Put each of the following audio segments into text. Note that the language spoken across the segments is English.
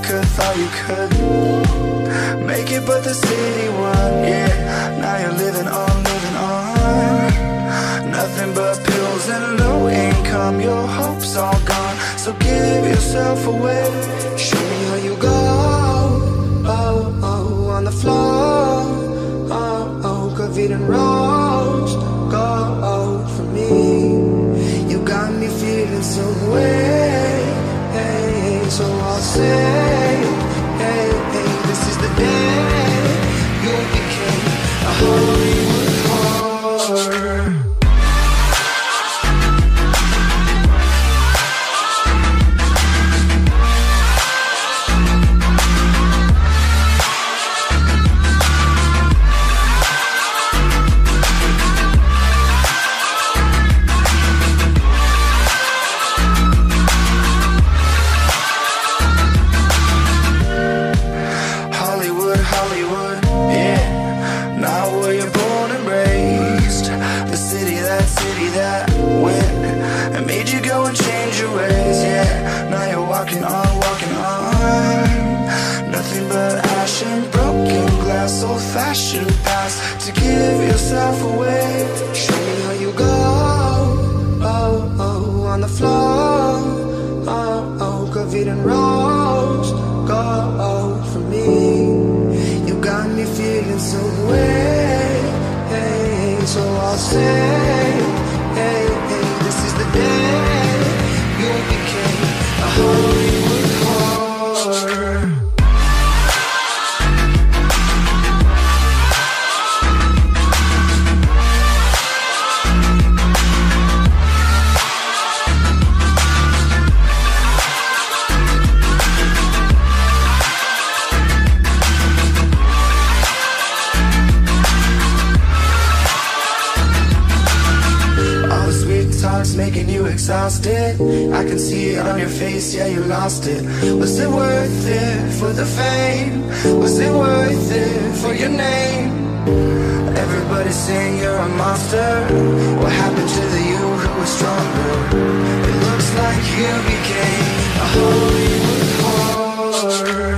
thought you could make it, but the city won, yeah. Now you're living on. Nothing but pills and low income, your hope's all gone. So give yourself away, show me how you go. Oh, oh, on the floor. Oh, oh, covered in rose gold for me. You got me feeling so way, hey, so I'll say, hey, hey, this is the day you became a Hollywood whore. Old-fashioned past to give yourself away. Show me how you go. Oh, oh, on the floor. Oh, oh, covered in rose gold for me. You got me feeling so way, hey, so I'll say, hey, hey, this is the day you became a Hollywood whore. Making you exhausted, I can see it on your face, yeah, you lost it. Was it worth it for the fame? Was it worth it for your name? Everybody's saying you're a monster. What happened to the you who was stronger? It looks like you became a Hollywood whore.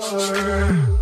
more.